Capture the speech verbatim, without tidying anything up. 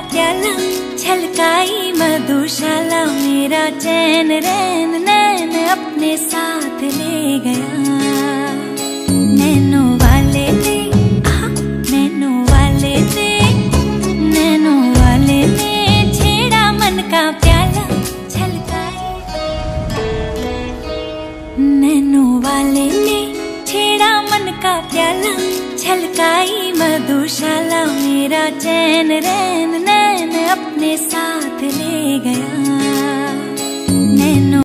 प्याला छलकाई मधुशाला, मेरा चैन रैन नैन अपने साथ ले गया। नैनो वाले ने आहा, नैनो वाले ने, नैनो वाले ने छेड़ा मन का प्याला छलकाई। नैनो वाले ने छेड़ा मन का प्याला छलकाई मधुशाला, मेरा चैन रैन नैन अपने साथ ले गया। नैनो